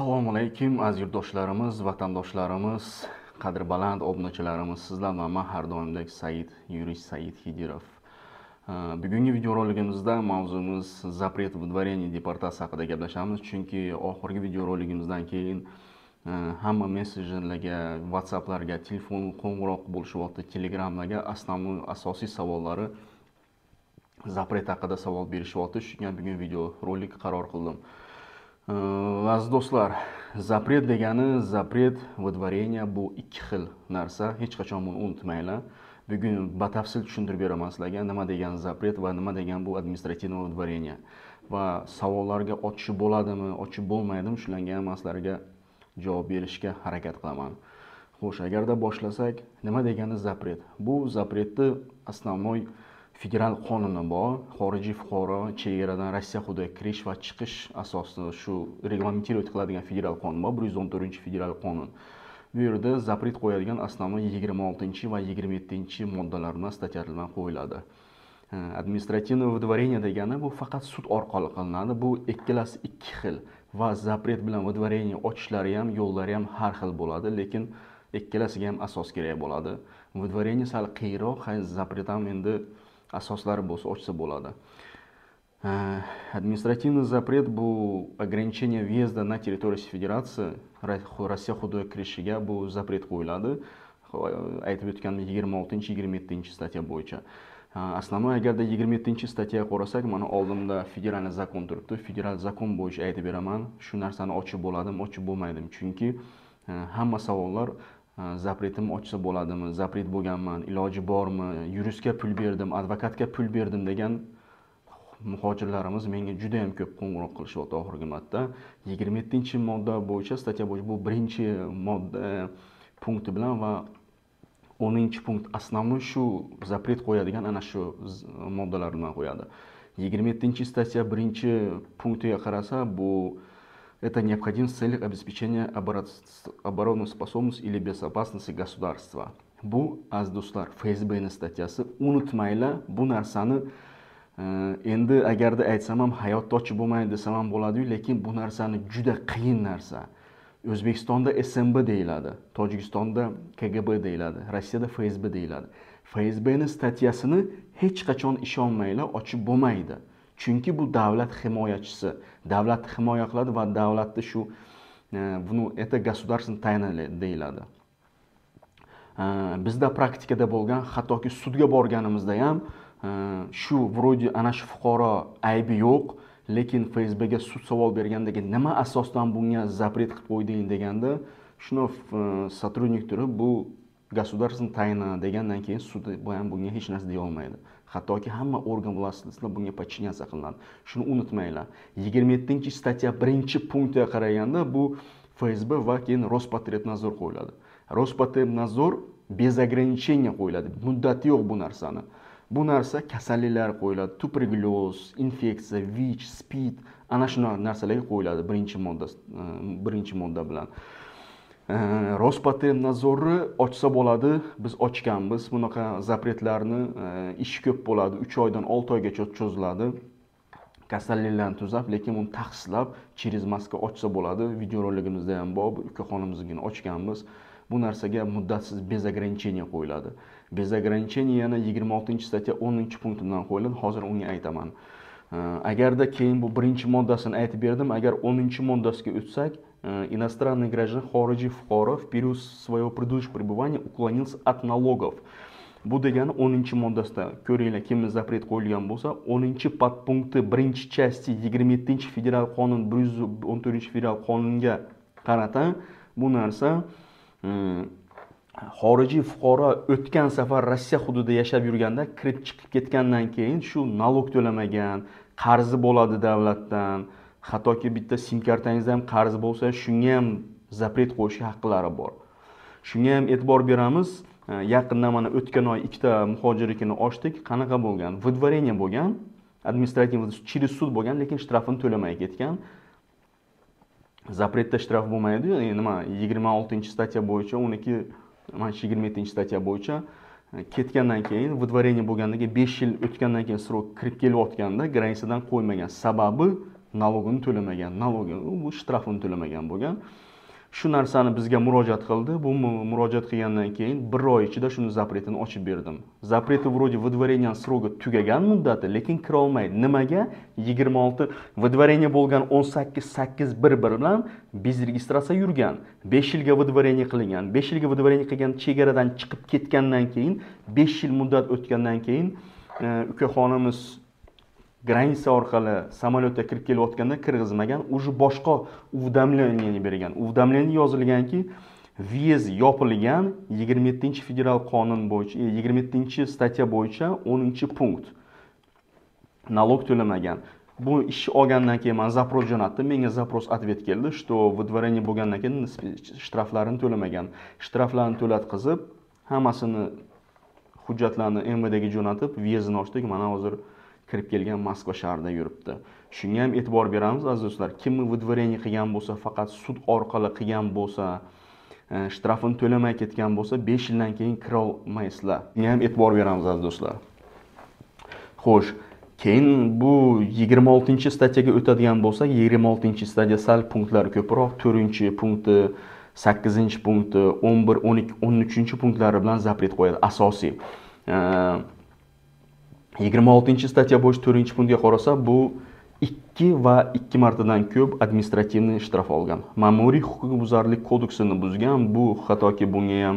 Assalomu alaykum aziz yurtdoshlarimiz, vatandoshlarimiz, qadrbaland obunachilarimiz, sizlar bilan men har doimdek yurist Said Hidirov. Bugungi videoroligimizda mavzumiz запрет выдворения deportatsiya haqida gaplashamiz, chunki oxirgi videoroligimizdan keyin hamma messenjerlarga, WhatsApplarga, telefon qo'ng'iroq bo'lishyapti, Telegramlarga asosiy savollari запрет haqida savol berishyapti. Shunga bugun videorolik qaror qildim. Aziz do'stlar, запрет degani, запрет выдворения bu ikki xil narsa. Hech qachon buni unutmanglar. Bugun batafsil tushuntirib beraman sizlarga nima degan запрет va nima degan bu administrativное выдворение. Va savollarga ochib bo'ladimi, ochib bo'lmaydimi, shularga ham sizlarga javob berishga harakat qilaman. Xo'sh, agarda boshlasak, nima degani запрет? Bu запретni основной federal qonuni bor. Xorijiy fuqaro chegaradan Rossiya hududiga kirish va chiqish asosida shu reglamentirovat qiladigan federal qonun bor, 114-federal qonun. Bu yerda запрет qo'yadigan основной 26 va 27-moddalar bilan statyalar bilan qo'yiladi. Administrativное выдворение degani bu faqat sud orqali qilinadi. Bu ikkalasi ikki xil va запрет bilan выдворение ochishlari ham, yo'llari ham har xil bo'ladi, lekin ikkalasiga ham asos kerak bo'ladi. Выдворение sal qiyinroq, запрет ham endi asoslari bo'lsa ochsa bo'ladi. Административный запрет bu ограничение въезда на территорию Федерации, Rossiya hududiga kirishiga bu запрет qo'yiladi. Aytib o'tganim 26-27 statya bo'yicha. Основной agarda 27-statyaga qarasak, mana oldimda federal zakon turibdi. Federal zakon bo'yicha aytib beraman. Shu narsani ochib bo'ladimi, ochib bo'lmaydimi? Chunki hamma savollar запретim ochsa bo'ladimi, запрет bo'lganman, iloji bormi, yuristga pul berdim, advokatga pul berdim degan muhojirlarimiz menga juda ham ko'p qo'ng'iroq qilishyapti oxirgi marta. 27-modda bo'yicha, statya bo'yicha bu birinchi modda punkti bilan va 10-punkt основной shu запрет qo'yadigan ana shu moddalar bilan qo'yadi. 27-statya birinchi punktiga qarasa, bu это необходимость в целях обеспечения обороноспособности или безопасности государства. Bu aziz do'stlar, FSB'ning statyasi. Unutmanglar, bu narsani endi agarda aytsam ham hayotda ochib bo'lmaydi desam ham bo'ladi-yu, lekin bu narsani juda qiyin narsa. O'zbekistonda SMB deyiladi, Tojikistonda KGB deyiladi, Rossiyada FSB deyiladi. FSB'ning statyasini hech qachon ishonmanglar, ochib bo'lmaydi. Chunki bu davlat himoyachisi, davlatni himoya qiladi va davlatni shu это государственная тайна deyiladi. Bizda praktikada bo'lgan, hattoki sudga borganimizda ham shu вроде ana shu fuqaro aybi yo'q, lekin FSBga sud savol bergandagi nima asosdan bunga запрет qilib qo'yding deganda, shuni сотрудник turib bu государственная тайна degandan keyin sud ham bunga hech narsa deya olmaydi. Hattoki hamma organ vositalar bunga подчиняться qilinadi. Shuni unutmanglar. 27-statya birinchi punktga qaraganda bu FSB va keyin Rospotrebnadzor qo'yiladi. Rospotrebnadzor без ограничения qo'yiladi. Muddati yo'q bu narsani. Bu narsa kasalliklar qo'yiladi. Tuberkulyoz, infeksiya, VICH, SPID ana shu narsalarga qo'yiladi birinchi modda bilan. Rospotrebnadzorni ochsa bo'ladi. Biz ochganmiz. Bunaqa zapretlarni ish ko'p bo'ladi. 3 oydan 6 oygacha cho'ziladi. Kasalliklarni tuzab, lekin uni taqiqlab, через maska ochsa bo'ladi. Videoroligimizda ham bor, ukaxonimizga ochganmiz. Bu narsaga muddatsiz bez ограничения qo'yiladi. Bez ограничения yana 26-statya 10-punkt bilan qo'yiladi. Hozir unga aytaman. Agarda keyin bu birinchi moddasini aytib berdim, agar 10-moddasiga o'tsak, иностранный гражданин xorijiy fuqaro в период своего предыдущего пребывания уклонился от налогов. Bu degani 10-moddasida ko'ringlar, kimga запрет qo'yilgan bo'lsa, 10-podpunkti 1-части 27-federal qonun 114-federal qonunga qarata bu narsa xorijiy fuqaro o'tgan safar Rossiya hududida yashab yurganda kirib chiqib ketgandan keyin shu налог to'lamagan, qarzi bo'ladi davlatdan, hattoki bitta sim kartangizda ham qarz bo'lsa, shunga ham запрет qo'yishga haqqilari bor. Shunga ham e'tibor beramiz. Yaqinda mana o'tgan oy ikkita muhojirlikni ochdik. Qanaqa bo'lgan? Выдворение bo'lgan, administrativ через sud bo'lgan, lekin shtrafini to'lamay ketgan. Запретda shtraf bo'lmaydi. Nima 26-statya bo'yicha, 27-statya bo'yicha ketgandan keyin выдворение bo'lgandan keyin 5 yil o'tgandan keyin srok kirib kelayotganda granitsadan qo'ymagan. Sababi nalogini to'lamagan, bu shtrafini to'lamagan bo'lgan. Shu narsani bizga murojaat qildi. Bu murojaat qilgandan keyin 1 oy ichida shuni zapretini ochib berdim. Zapreti вроде выдворение срока tugagan muddati, lekin kira olmaydi. Nimaga? 26 выдворение bo'lgan 18.8.1 bilan bez registratsiya yurgan. 5 yilga выдворение qilingan. 5 yilga выдворение qilgan chegaradan chiqib ketgandan keyin 5 yil muddat o'tgandan keyin ukaxonimiz granitsa orqali samolyotga kirib kelayotganda kirgizmagan, уже boshqa уведомление bergan. Уведомление yozilganki, viyz yopilgan 27-federal qonun bo'yicha, 27-statya bo'yicha 10-punkt. Nalog to'lamagan. Bu ish olgandan keyin men zaпрос jo'natdim. Menga zaпрос ответ keldi, что выдворение bo'lgandan keyin shtraflarini to'lamagan. Shtraflarni to'latqizib, hammasini hujjatlarni MVDga jo'natib, vizni ochdik. Mana hozir kirib kelgan Moskva shahrida yuribdi. Shunga ham e'tibor beramiz aziz do'stlar. Kimni выдворение qilgan bo'lsa, faqat sud orqali qilgan bo'lsa, shtrafini to'lamay ketgan bo'lsa, 5 yildan keyin kira olmaysizlar. Bunga ham e'tibor beramiz aziz do'stlar. Xo'sh, keyin bu 26-statyaga o'tadigan bo'lsak, 26-statya sal punktlar ko'proq, 4-punkti, 8-punkti, 11, 12, 13-punktlari bilan zapret qo'yadi asosiy. 26-statya bo'yicha 4-punktga qarasa, bu 2 va 2 martadan ko'p administrativniy shtraf olgan. Ma'muriy huquqbuzarlik kodeksini buzgan. Bu hattoki bunga ham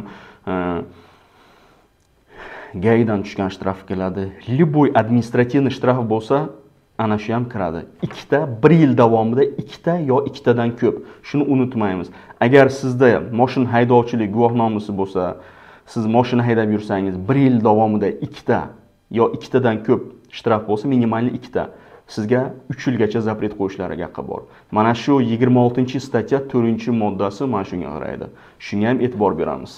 gaydan tushgan shtraf keladi. Любой administrativniy shtraf bo'lsa, ana shu ham kiradi. 1 yil davomida 2 yo 2dan ko'p. Shuni unutmaymiz. Agar sizda mashina haydovchilik guvohnomasi bo'lsa, siz mashina haydab yursangiz, 1 yil davomida 2 yo 2dan ko'p shtraf bo'lsa, minimal 2, sizga 3 yilgacha zapret qo'yishlariga haqqi bor. Mana shu 26-statya 4-moddasi mana shunga qaraydi. Shunga ham e'tibor beramiz.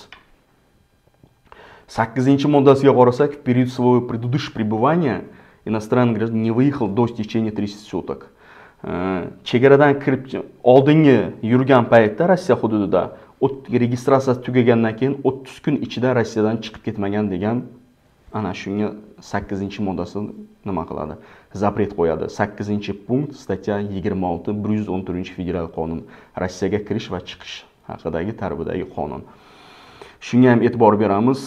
8-moddasiga qarasak, в период своего предыдущего пребывания иностранный гражданин не выехал до истечения 30 суток. Chegaradan kirib oldingi yurgan paytda Rossiya hududida registratsiyasi tugagandan keyin 30 kun ichida Rossiyadan chiqib ketmagan degan ana shunga 8-moddasi nima qiladi? Zapret qo'yadi. 8-punkt, statya 26, 114-federal qonun. Rossiyaga kirish va chiqish haqidagi tartibdagi qonun. Shunga ham e'tibor beramiz.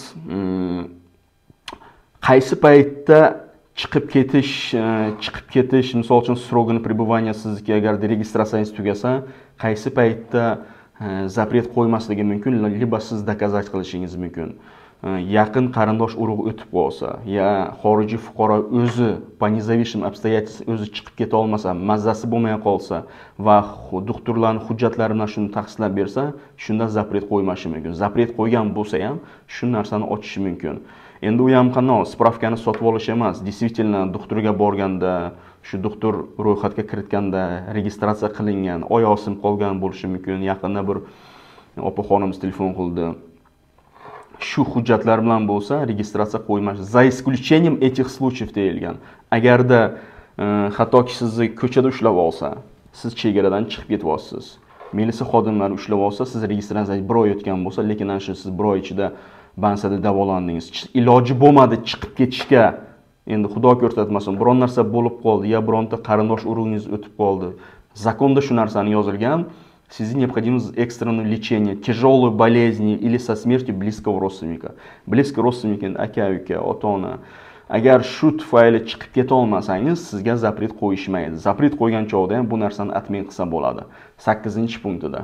Qaysi paytda chiqib ketish, misol uchun srogini пребывания sizga agar registratsiyangiz tugasa, qaysi paytda zapret qo'ymasligi mumkin, liba siz dokazat qilishingiz mumkin. Yaqin qarindosh urug' o'tib qolsa, ya xorijiy fuqaro o'zi по независимым обстоятельствам o'zi chiqib keta olmasa, mazzasi bo'lmay qolsa va doktorlarning hujjatlari bilan shuni tasdiqlab bersa, shunda zapret qo'ymashi mumkin. Zapret qo'ygan bo'lsa ham shu narsani ochishi mumkin. Endi u ham qanday spravkani sotib olish emas, действительно doktorga borganda, shu doktor ro'yxatga kiritganda registratsiya qilingan, oyoq sinib qolgan bo'lishi mumkin. Yaqinda bir opa-xonimiz telefon qildi. Shu hujjatlar bilan bo'lsa, registratsiya qo'ymash. За исключением этих случаев deyilgan. Agarda hattoki sizni ko'chada ushlab olsa, siz chegaradan chiqib ketyapsiz. Militsiya xodimlari ushlab olsa, siz registratsiyangiz 1 oy o'tgan bo'lsa, lekin ana shu siz 1 oy ichida bansada davolandingiz. Iloji bo'lmadi chiqib ketishga. Endi Xudo ko'rsatmasin, biron narsa bo'lib qoldi, ya bironta qarindosh urug'ingiz o'tib qoldi. Zakonda shu narsani yozilgan. Sizga необходимо экстренное лечение тяжелой болезни или со смертью близкого родственника. Близкий родственник aka-uka, ota-ona. Agar shu tufayli chiqib keta olmasangiz, sizga zapret qo'yishmaydi. Zapret qo'ygan chog'da ham bu narsani atmay qilsa bo'ladi. 8-punktida.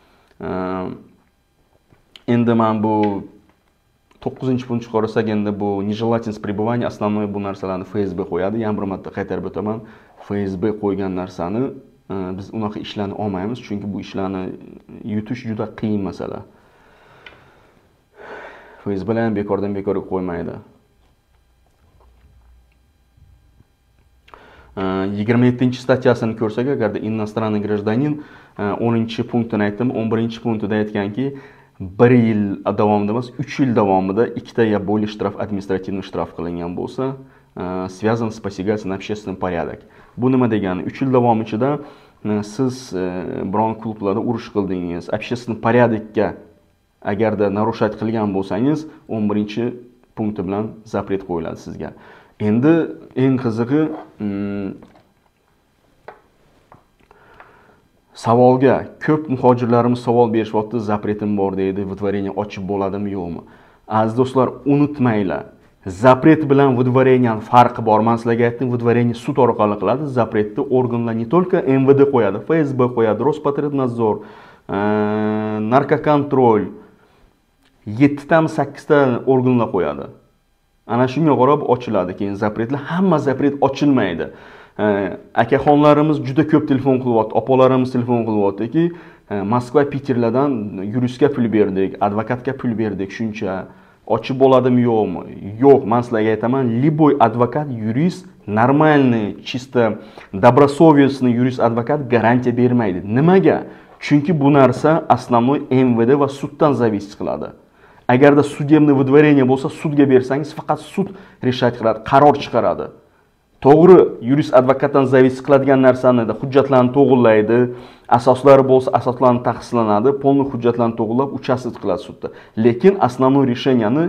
Endi men bu 9-punktga qarasak, endi bu нежелательность пребывания основной bu narsalarni FSB qo'yadi. Yana bir marta qaytarib o'taman. FSB qo'ygan narsani biz unaqa ishlarni olmaymiz, chunki bu ishlarni yutish juda qiyin masala. FSB bilan bekordan bekorga qo'ymaydi. 27-statyasini ko'rsak, agarda иностранный гражданин 10-punktini aytdim, 11-punktida aytganki, 1 yil davomida emas, 3 yil davomida 2 ya более shtraf, administrativniy shtraf qilingan bo'lsa, связан с посягательством на общественный порядок. Bu nima degani? 3 yil davom ichida siz biron klublarda urush qildingiz, общественный порядокga agarda narushat qilgan bo'lsangiz, 11-punkti bilan zapret qo'yiladi sizga. Endi eng qizig'i Savolga ko'p muhojirlarimiz savol berishyapti, zapretim bor deydi, выдворение ochib bo'ladimi, yo'qmi? Aziz do'stlar, unutmanglar. Zapret bilan выдворениyaning farqi bor. Men sizlarga aytdim, выдворение sud orqali qiladi. Zapretni organlar не только MVD qo'yadi, FSB qo'yadi, Rospotrebnadzor, narkokontrol 7 tami 8 ta organlar qo'yadi. Ana shunga qarab ochiladi. Keyin zapretlar, hamma zapret ochilmaydi. Akaxonlarimiz juda ko'p telefon qilyapti, opalarimiz telefon qilyaptiki, Moskva, Peterlardan yuristga pul berdik, advokatga pul berdik, shuncha ochib bo'ladimi, yo'qmi? Yo'q, men sizlarga aytaman, liboy advokat, yurist, normalniy, чисто добросовестный yurist advokat garantiya bermaydi. Nimaga? Chunki bu narsa основной MVD va suddan зависит qiladi. Agarda судебный выдворение bo'lsa, sudga bersangiz, faqat sud решать qiladi, qaror chiqaradi. To'g'ri, yurist advokatdan zavisi qiladigan narsani hujjatlarni to'g'rilaydi, asoslari bo'lsa asoslarni tahsislanadi, polni hujjatlarni to'g'rilab uchastit qiladi sudda. Lekin основной решениeni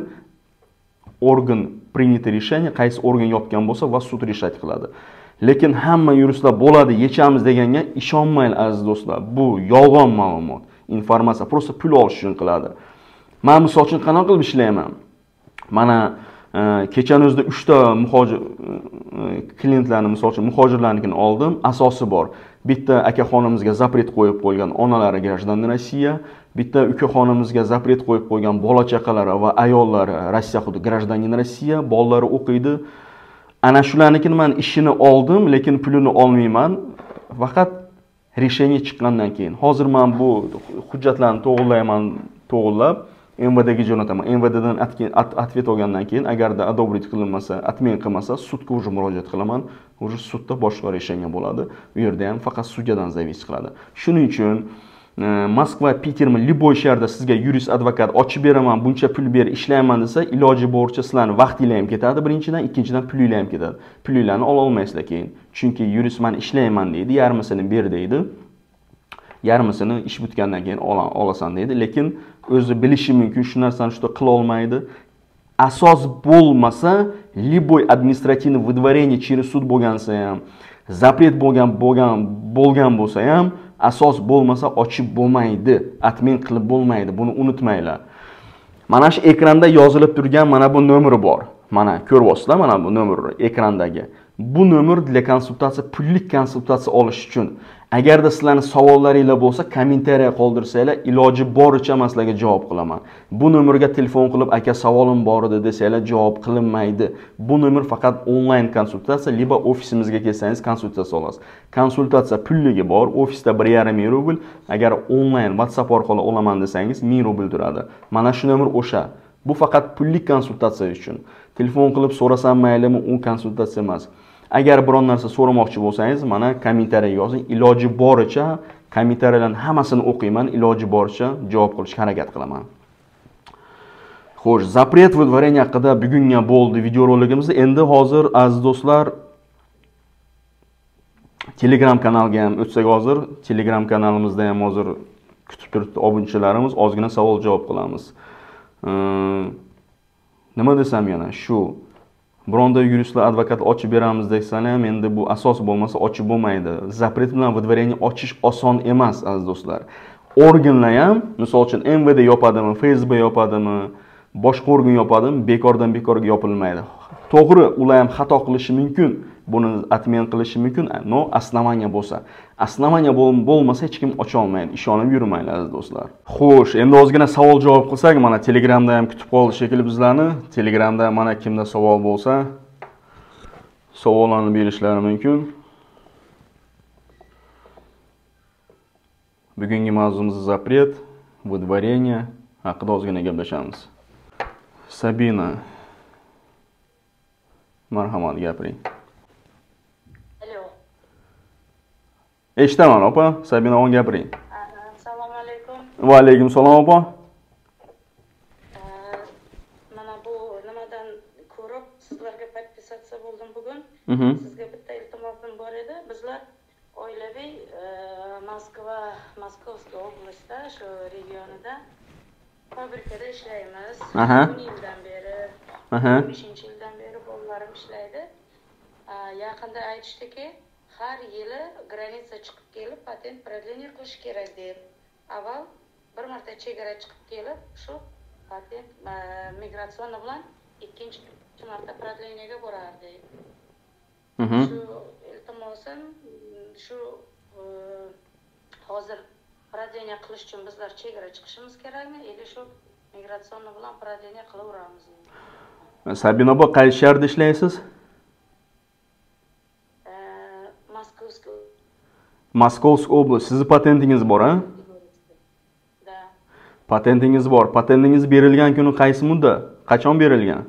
organ принятый решение, qaysi organ yopgan bo'lsa va sud решать qiladi. Lekin hamma yuristlar bo'ladi, yechamiz deganga ishonmang aziz do'stlar. Bu yolg'on ma'lumot, informatsiya, просто pul olish uchun qiladi. Men misol uchun qanaqa qilib ishlayman? Mana kechani o'zida 3 ta muhojir klientlarni, misol uchun muhojirlarnikini oldim. Asosi bor. Bitta akaxonimizga zapret qo'yib qo'ygan onalari граждан Rossiya, bitta ukaxonimizga zapret qo'yib qo'ygan bola chaqalari va ayollari Rossiya hududi гражданин Rossiya, bolalari o'qiydi. Ana shularnikini men ishini oldim, lekin pulini olmayman. Faqat решение chiqqandan keyin. Hozir men bu hujjatlarni to'g'rilayman, to'g'rilab MVDga jo'nataman. MVDdan ответ olgandan keyin agarda одобрить qilinmasa, atmen qilmasa, sudga уже murojaat qilaman. Уже sudda boshqa решение bo'ladi. U yerda ham faqat sudyadan зависит qiladi. Shuning uchun Moskva, Petermi, любой shaharda sizga yurist advokat ochib beraman, buncha pul ber, ishlayman desa, iloji boricha sizlarning vaqtinglar ham ketadi birinchidan, ikkinchidan pulinglar ham ketadi. Pulinglarni ola olmaysizlar keyin. Chunki yurist men ishlayman deydi, yarmisini ber deydi. Yarmisini ish bitgandan keyin olasan deydi, lekin o'zi bilishi mumkin shu narsani shunday qila olmaydi. Asos bo'lmasa, liboy administrativniy выдворение через суд bo'lgansa ham, zapret bo'lgan bo'lsa ham, asos bo'lmasa ochib bo'lmaydi, atmen qilib bo'lmaydi. Buni unutmanglar. Mana shu ekranda yozilib turgan mana bu nomeri bor. Mana ko'ryapsizlar, mana bu nomer ekrandagi. Bu nomer для konsultatsiya, pullik konsultatsiya olish uchun. Agarda sizlarning savollaringiz bo'lsa, kommentariya qoldirsanglar, iloji boricha men sizlarga javob qilaman. Bu nomerga telefon qilib, aka savolim bor edi desanglar, javob qilinmaydi. Bu nomer faqat onlayn konsultatsiya, liba ofisimizga kelsangiz konsultatsiya olasiz. Konsultatsiya pulligi bor, ofisda 1,5 rubl, agar onlayn WhatsApp orqali olaman desangiz 1000 rubl turadi. Mana shu nomer o'sha. Bu faqat pullik konsultatsiya uchun. Telefon qilib so'rasam maylimi, u konsultatsiya emas. Agar biron narsa so'ramoqchi bo'lsangiz, mana kommentariyaga yozing. Iloji boricha kommentariyalarning hammasini o'qiyman, iloji boricha javob qilishga harakat qilaman. Xo'sh, zapret выдворение haqida bugunga bo'ldi videoroligimizda. Endi hozir aziz do'stlar Telegram kanalga ham o'tsak, hozir Telegram kanalimizda ham hozir kutib turibdi obunachilarimiz, ozgina savol javob qilamiz. Nima desam yana shu Bironda yuristlar advokat ochib beramiz desalar ham endi bu asos bo'lmasa ochib bo'lmaydi. Zapret bilan выдворение ochish oson emas aziz do'stlar. Organlar ham, misol uchun MVD yopadimi, FSB yopadimi, boshqa organ yopadimi, bekordan bekorga yopilmaydi. To'g'ri, ular ham xato qilishi mumkin. Buni atmen qilishi mumkin, no основание bo'lsa. Основание bo'lmasa hech kim ocha olmaydi. Ishonib yurmanglar aziz do'stlar. Xo'sh, endi ozgina savol javob qilsak, mana Telegramda ham kutib qoldi shekilli bizlarni. Telegramda mana kimda savol bo'lsa, savollarni berishlari mumkin. Bugungi mavzumiz zapret, выдворение haqida ozgina gaplashamiz. Sabina, marhamat, gapiring. Eshitaman opa, Sabina on gapiring. Assalomu alaykum. Va alaykum salom opa. Mana bu nimadan ko'rib sizlarga podpisatsiya bo'ldim bugun. Sizga bitta iltimosim bor edi. Bizlar oilaviy Moskovskiy oblastda, shu regionida fabrikada ishlaymiz. 10 yildan beri, 5-yildan beri bolalarim ishlaydi. Yaqinda aytishdiki, har yili granitsa chiqib kelib patent продление qilish kerak deb. Avval bir marta chegara chiqib kelib, shu patent migratsion bilan ikkinchi marta продлениеga borardi. Shu iltimosim shu hozir продление qilish uchun bizlar chegara chiqishimiz kerakmi yoki shu migratsion bilan продление qilaveramizmi? Sabina bu qaysi shaharda ishlaysiz? Moskovsk oblast. Sizni patentingiz bor, ha? Da. Patentingiz bor. Patentingiz berilgan kuni qaysi muddat? Qachon berilgan?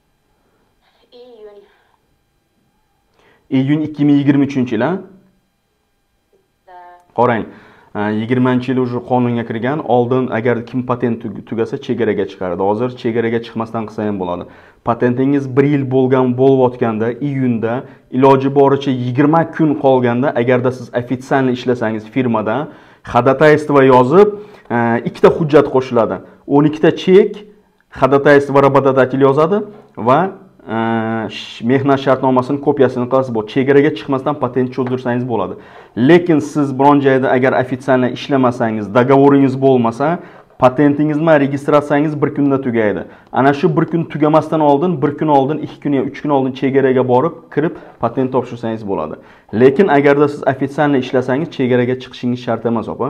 Iyun 2023-yil, ha? Da. Qarang. 20-yil уже qonunga kirgan. Oldin agar kim patent tugasa chegaraga chiqardi. Hozir chegaraga chiqmasdan qilsa ham bo'ladi. Patentingiz 1 yil bo'layotganda, iyunda, iloji boricha 20 kun qolganda, agarda siz ofitsialni ishlasangiz firmada, ходатайство yozib, ikkita hujjat qo'shiladi. 12 ta chek, ходатайство работодатель yozadi va mehnat shartnomasini kopiyasini qilasiz. Bu chegaraga chiqmasdan patent cho'zdirsangiz bo'ladi. Lekin siz biron joyda agar ofitsialni ishlamasangiz, dogovoringiz bo'lmasa, patentingiz bilan registratsiyangiz 1 kunda tugaydi. Ana shu 1 kun tugamasdan oldin, 1 kun oldin, 2 kun yoki 3 kun oldin chegaraga borib, kirib patent topshirsangiz bo'ladi. Lekin agarda siz ofitsialni ishlasangiz, chegaraga chiqishingiz shart emas, opa.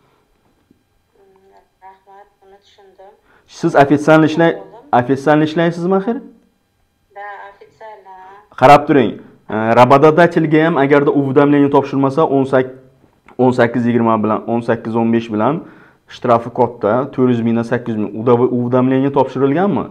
Rahmat, buni tushundim. Siz ofitsialni ishlaysizmi, axir? Da, ofitsialni. Qarab turing. Работодательga ham agarda уведомление topshirmasa 18-20 bilan, 18-15 bilan shtrafi katta, 400 mingdan 800 ming. Уведомление topshirilganmi?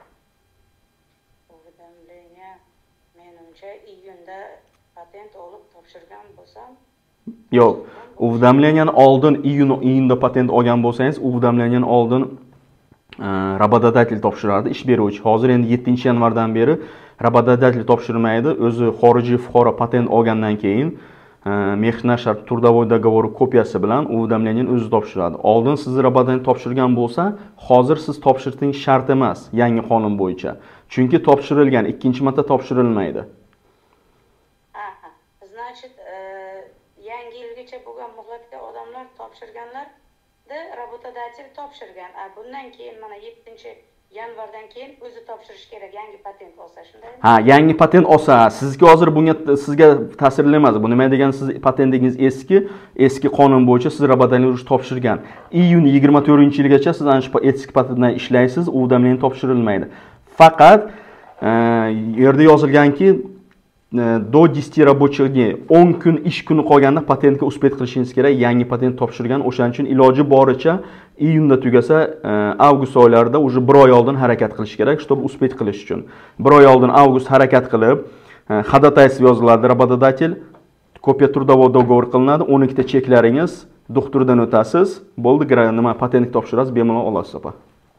Уведомление menimcha iyunda patent olib topshirgan bo'lsam. Yo'q. Уведомлениeni oldin iyunda patent olgan bo'lsangiz, уведомлениeni oldin работодатель topshiradi, ish beruvchi. Hozir endi 7-yanvardan beri работодатель topshirmaydi. O'zi xorijiy fuqaro patent olgandan keyin mehnat shart трудовой договор kopiyasi bilan уведомлениeni o'zi topshiradi. Oldin siz работодатель topshirgan bo'lsa, hozir siz topshirishing shart emas, yangi qonun bo'yicha. Chunki topshirilgan, ikkinchi marta topshirilmaydi. Aha. Значит, yangi yilgacha bo'lgan muhlatga odamlar topshirganlarda работодатель topshirgan. Bundan keyin mana 7-yanvardan keyin o'zi topshirish kerak yangi patent olsa, shundaymi? Ha, yangi patent olsa, sizga hozir bunga sizga ta'sirli emas. Bu nima degani, siz patentingiz eski qonun bo'yicha siz работодатель topshirgan. Iyun 24-yilgacha siz ana shu eski patentdan ishlaysiz, уведомление topshirilmaydi. Faqat yerda yozilganki do 10 рабочих dnей 10 kun ish kuni qolganda patentga uspet qilishingiz kerak. Yangi patent topshirgan, o'shaning uchun iloji boricha iyunda tugasa, avgust oylarida уже 1 oy oldin harakat qilish kerak, чтобы uspet qilish uchun. 1 oy oldin avgust harakat qilib, ходатайство yoziladi, работодатель kopiya трудовой договор qilinadi, 12 ta cheklaringiz doktordan o'tasiz, bo'ldi, nima patentni topshirasiz, bemalol olasiz, opa.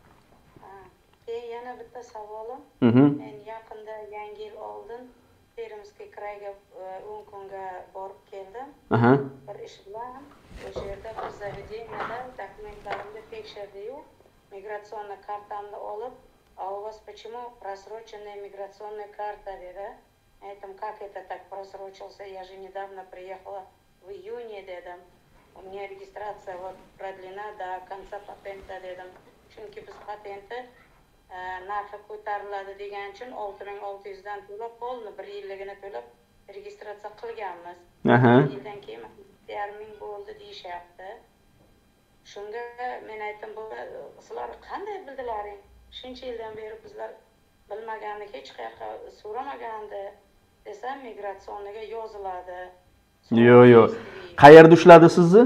Yana bitta savolim. Men yaqinda yangi yil oldin Permskiy krayga 10 kunga borib keldim. Bir ish bilan o'sha yerda bir zavedeniada dokumentlarimni tekshirdi-yu, migratsionniy kartamni olib, "А у вас почему просроченная миграционная карта?" dedi. Aytdim, "Как это так просрочился? Я же недавно приехала в июне", dedim. "У меня регистрация вот продлена до конца патента", dedim. Chunki biz patentni narxi ko'tariladi degan uchun 6600 dan to'lab qoldi, 1 yilligini to'lab registratsiya qilganmiz. 1 yildan keyin 1,5 ming bo'ldi deyishyapti. Shunga men aytdim, "Bu sizlar qanday bildilaring? Shuncha yildan beri bizlar bilmagandik, hech qayerga so'ramagandi" desam, migratsionniga yoziladi. Yo'q. Qayerda ushladi sizni?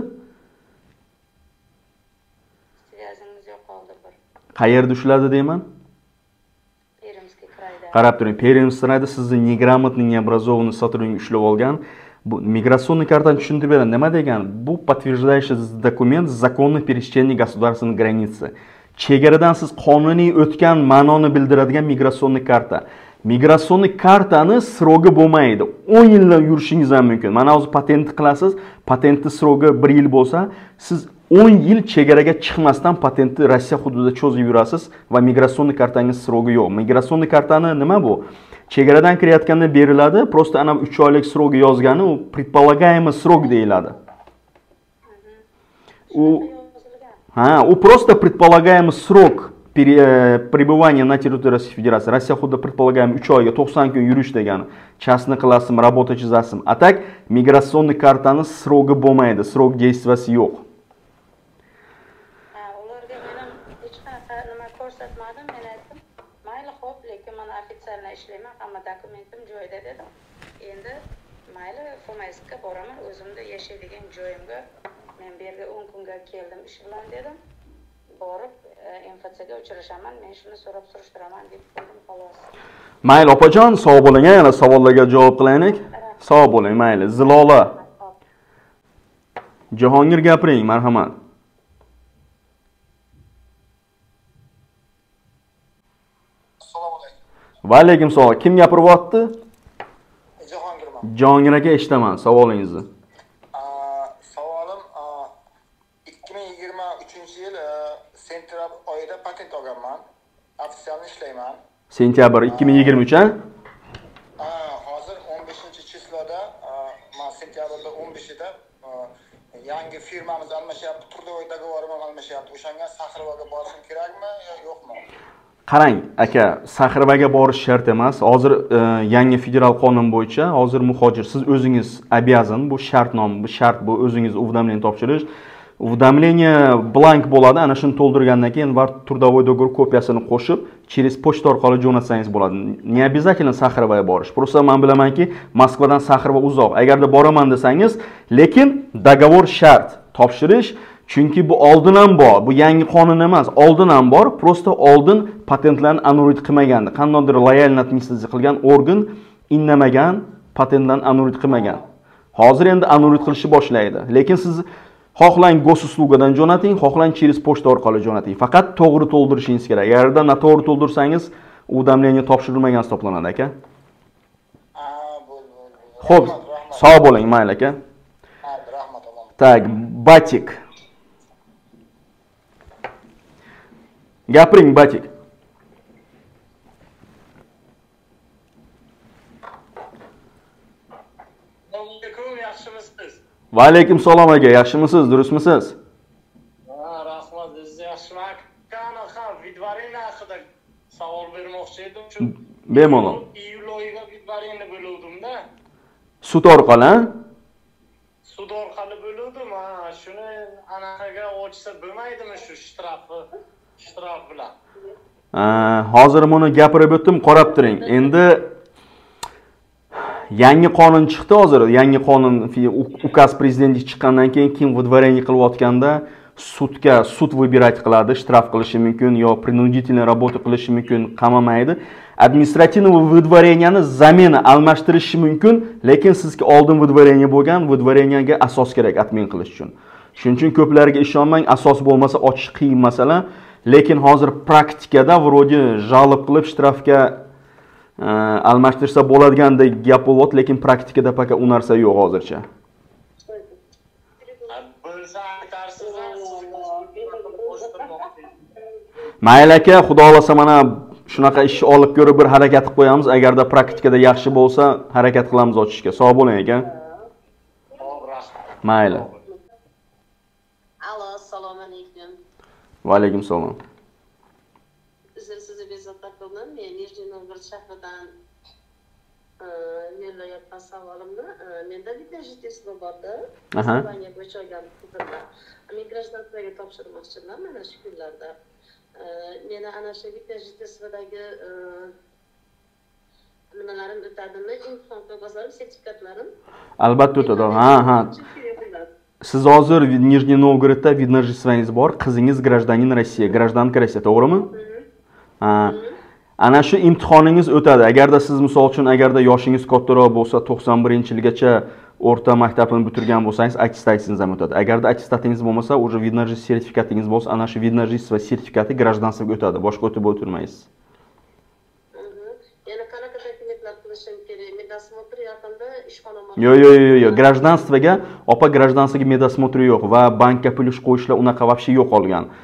Sviyazingiz yo'q qoldi bir. Qayerda ushladi deyman? Permskiy krayda. Qarab turing, Permskiy krayda sizni неграмотный, необразованный сотрудник ushlab olgan. Bu migratsionniy kartani tushuntirib beradi. Nima degan? Bu подтверждающий документ законных пересечений государственной границы. Chegaradan siz qonuniy o'tgan ma'noni bildiradigan migratsionniy karta. Migratsionniy kartani srogi bo'lmaydi. 10 yildan yurishingiz ham mumkin. Mana hozir patentni qilasiz, patentni srogi 1 yil bo'lsa, siz 10 yil chegaraga chiqmasdan patentni Rossiya hududida cho'zib yurasiz va migratsionniy kartangiz srogi yo'q. Migratsionniy kartani nima bu? Chegaradan kirayotganda beriladi. Prosta ana 3 oylik srogi yozgani, u предполагаемый srok deyiladi. У просто предполагаемый срок пребывания на территории Российской Федерации. Rossiya xuddi предполагаем 3 oyga 90 kun yurish degani. Частный qilasizmi, работа chizasizmi. A tak migratsion kartani srogi bo'lmaydi, srok действияsi yo'q. Ularga men hech qanaqa nima ko'rsatmadim. Men aytdim, mayli xo'p, lekin men ofitsialni ishlayman, hamma dokumentim joyida dedim. Endi mayli FMSga boraman, o'zimda yashaydigan joyimga. Men bu yerga 10 kunga keldim ish bilan dedim. Borib MFCga uchrashaman, men shuni so'rab surishtiraman deb qo'ydim xolos. Mayli opajon, sog' bo'ling, yana savollarga javob qilaylik. Sog' bo'ling, mayli. Zilola. Jahongir gapiring, marhamat. Assalomu alaykum. Va alaykum assalom. Kim gapiryapti? Jahongirman. Jahongir aka, eshitaman savolingizni. Savolim 2023-yil sentyabr oyida patent olganman. Ofitsial ishlayman. Sentyabr 2023 ha? Hozir 15-chisloda, men sentyabrda 15-ida yangi firmamiz almashyapti, trudovой договорimiz almashyapti. O'shanga Saxrovaga borishim kerakmi yo yo'qmi? Qarang, aka, Saxrovaga borish shart emas. Hozir yangi federal qonun bo'yicha hozir muhojir siz o'zingiz обязан, bu shartnoma, bu shart, bu o'zingiz уведомление topshirish. Уведомление blank bo'ladi. Ana shuni to'ldirgandan keyin var trudовой договор kopiyasini qo'shib, через pochta orqali jo'natsangiz bo'ladi. Не обязательно Saxrovaga borish. Просто men bilamanki, Moskvadan Saxrova uzoq. Agarda boraman desangiz, lekin dogovor shart topshirish. Chunki bu oldin ham bor. Bu yangi qonun emas. Oldin ham bor. Prosta oldin patentlarni annulit qilmagandi. Qandaydir loyalni administratsiya qilgan organ innamagan, patentlarni annulit qilmagan. Hozir endi annulit qilishni boshlaydi. Lekin siz xohlang gosuslugadan jo'nating, xohlang через pochta orqali jo'nating. Faqat to'g'ri to'ldirishingiz kerak. Agarda noto'g'ri to'ldirsangiz, уведомление topshirilmagan hisoblanadi, aka. Xo'p, sog' bo'ling, mayli aka. Rahmat. Tak, Batik. Gapiring, Batik. Yaxshimisiz? Va alaykum assalom aka, yaxshimisiz, durustmisiz? Rahmat, siz yaxshiman. Qanaqa vidvarina haqida savol bermoqchi edim. Shu Bemalol. iyul oyiga vidvarina bo'luvdim-da. Sud orqali, ha? Sud orqali bo'luvdim. Shuni anaqaga ochsa bo'lmaydimi shu shtraf bilan? Hozir buni gapirib o'tdim, qarab turing. Endi yangi qonun chiqdi hozir. Yangi qonun ukaz prezidenti chiqqandan keyin kim выдворение qilayotganda sudga sud выбирать qiladi, shtraf qilishi mumkin yo принудительный работа qilishi mumkin, qamamaydi. Administrativniy выдворениeni zamena almashtirishi mumkin, lekin sizga oldin выдворение bo'lgan, выдворениega asos kerak admin qilish uchun. Shuning uchun ko'plarga ishonmang, asos bo'lmasa ochish qiyin masala, lekin hozir praktikada вроде jalb qilib shtrafga almashtirsa bo'ladigandek gap bo'lyapti, lekin praktikada faqat u narsa yo'q hozircha. Bo'lsa aytarsiz, Mayli aka, xudo xolasa mana shunaqa ishni olib ko'rib bir harakat qilib qo'yamiz. Agarda praktikada yaxshi bo'lsa, harakat qilamiz ochishga. Sog' bo'ling aka. Mayli. Alo, assalomu alaykum. Va alaykum assalom. Sizni bezovta qildim. Men Nijniy Novgorod shahridan yo'llayapman savolimni. Menda bitta jiteslo borda. Ispaniya bo'yicha olgan hududda. Migratsiyaga topshirmoqchiman mana shu kunlarda. Meni ana shu bitta jiteslodagi nimalarim o'tadimi? Imtihon qog'ozlarim, sertifikatlarim. Albatta o'tadi. Ha. Siz hozir Nijniy Novgorodda видно жительствоңiz bor. Qizingiz гражданин России, гражданка России, to'g'rimi? Ha. Ana shu imtihoningiz o'tadi. Agarda siz misol uchun agarda yoshingiz kattaroq bo'lsa, 91-yilgacha o'rta maktabini bitirgan bo'lsangiz, attestatsiyangiz ham o'tadi. Agarda attestatingiz bo'lmasa, уже видно жительство sertifikatingiz bo'lsa, ana shu видно жительство sertifikati гражданствоga o'tadi. Boshqa o'tib o'tirmaysiz. Yana qanaqa dokumentlar qilishim kerak? Medosмотр yaqinda ishxonam. Yo'q. Гражданствоga, opa гражданствоga medosмотр yo'q va bankka pul qo'yishlar unaqa вообще yo'q qolgan.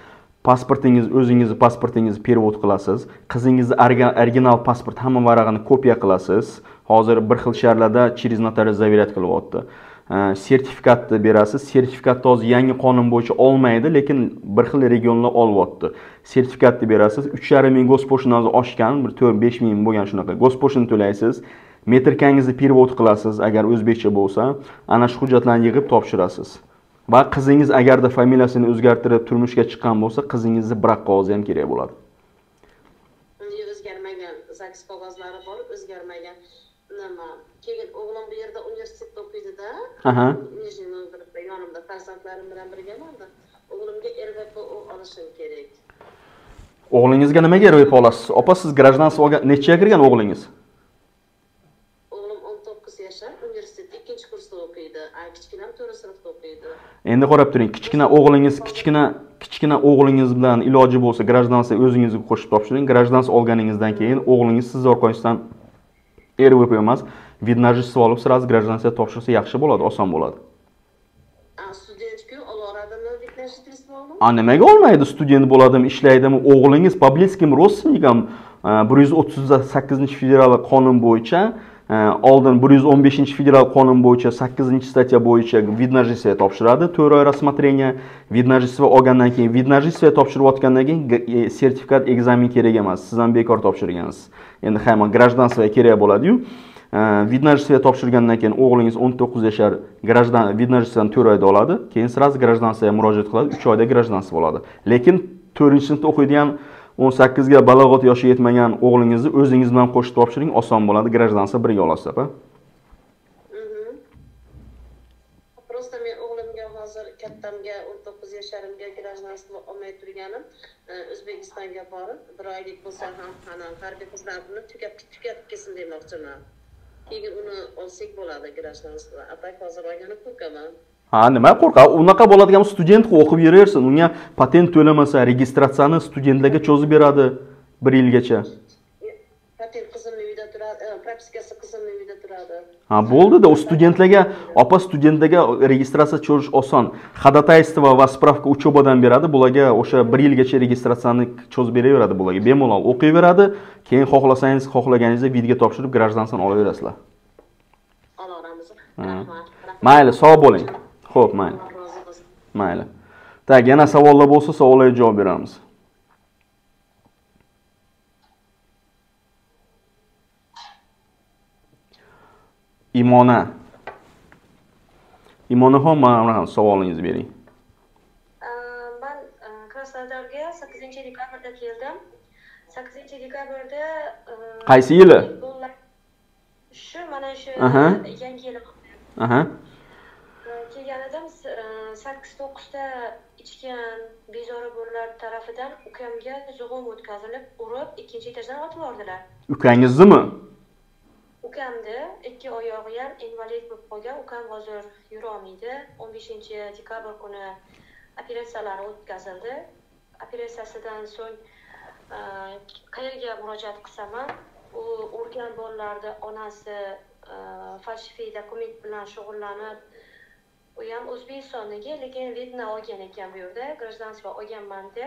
pasportingiz, o'zingizni pasportingizni perevod qilasiz. Qizingizni original pasport hamma varag'ini kopiya qilasiz. Hozir bir xil shaharlarda через notarial zavirat qilyapti. Sertifikatni berasiz. Sertifikatni hozir yangi qonun bo'yicha olmaydi, lekin bir xil regionlar olyapti. Sertifikatni berasiz. 3,5 ming госпошлинаga oshgan, bir 4-5 ming bo'lgan shunaqa. Госпошлина to'laysiz. Metrkangizni perevod qilasiz agar o'zbekcha bo'lsa, ana shu hujjatlarni yig'ib topshirasiz. Va qizingiz agarda familiyasini o'zgartirib turmushga chiqqan bo'lsa, qizingizni braq qog'ozi ham kerak bo'ladi. O'zgarmagan ZAGS qog'ozlari bor, o'zgarmagan nima. Keyin o'g'lim bu yerda universitetda o'qiydi-da. Nijniy Novgorodda yonimda farzandlarim bilan birgaman-da. O'g'limga RVP olishim kerak. O'g'lingizga nimaga RVP olasiz? Opa, siz grajdanstvo olgan nechaga kirgan o'g'lingiz? O'g'lim 19 yoshda, universitetda 2-kursda o'qiydi. Kichkinam 4-sinfda o'qiydi. Endi qarab turing, kichkina o'g'lingiz bilan iloji bo'lsa grajdanstvo o'zingizga qo'shib topshiring. Grajdanstvo olganingizdan keyin o'g'lingiz siz orqangizdan RVP emas, vid na жительство olib сразу grajdanstvo topshirsa yaxshi bo'ladi, oson bo'ladi. Studentku olaradimi vid na жительство olib? Nimaga olmaydi? Student bo'ladimi, ishlaydimi? O'g'lingiz Publickim Родственникам 138 federal qonun bo'yicha oldin 115 federal qonun bo'yicha 8-statya bo'yicha vid na жительство topshiradi. 4 oy рассмотрение vid na жительство olgandan keyin vid na жительство topshirayotgandan keyin sertifikat ekzamen kerak emas. Siz ham bekor topshirgansiz. Endi hamma grajdanstvo kerak bo'ladi-yu. Vid na жительство topshirgandan keyin o'g'lingiz 19 yoshar, vid na жительствоdan 4 oyda oladi. Keyin сразу grajdanstoga murojaat qiladi, 3 oyda grajdanstvo oladi. Lekin 4-sinfda o'qiydigan 18 ga balog'at yoshi yetmagan o'g'lingizni o'zingiz bilan qo'shib topshiring, oson bo'ladi, grajdanstvo birga olasiz, apa. Просто men o'g'limga hozir kattamga 19 yosharimga grajdanstvo olmay turganim, O'zbekistonga borib, bir oylik bo'lsa ham harbiy xizmatini tugatib kelsin demoqchiman. Keyin uni olsak bo'ladi grajdanstvo. Atak hozir olgani qo'rqaman. Nima qo'rqadi? Unaqa bo'ladigan student o'qib yuraversin. Unga patent to'lamasa, registratsiyani studentlarga cho'zib beradi 1 yilgacha. Patent qizimning uyida turadi, propiskasi qizimning uyida turadi. Bo'ldi-da, u studentlarga, studentlarga registratsiya cho'zish oson. Ходатайство va spravka uchobadan beradi. Bularga o'sha 1 yilgacha registratsiyani cho'zib beraveradi bularga. Bemalol o'qiyveradi. Keyin xohlasangiz, xohlaganingizda vidga topshirib grajdanstvoni olaverasizlar. Olaveramiz. Rahmat. Mayli, sog' bo'ling. Xo'p, mayli. Mayli. Tak, yana savollar bo'lsa, savollarga javob beramiz. Imonaxon, mana savolingizni bering. Men Krasnodarga 8-dekabrda keldim. 8-dekabrda Qaysi yili? Shu mana shu yangi yil. Kelganidim 8-9 ta ichgan bezori bo'llar tarafidan ukamga zug'um o'tkazilib, urib, 2-etajdan otib yubordilar. Ukangiznimi? Ukamni 2 oyog'i ham invalid bo'lib qolgan. Ukam hozir yura olmaydi. 15-dekabr kuni operatsiyalari o'tkazildi. Operatsiyasidan so'ng qayerga murojaat qilsam ham, u urgan bolalarni onasi falshifiy dokument bilan shug'ullanib, u ham O'zbekistondagi, lekin vidna olgan ekan bu yerda, grajdanstvo olganman deb.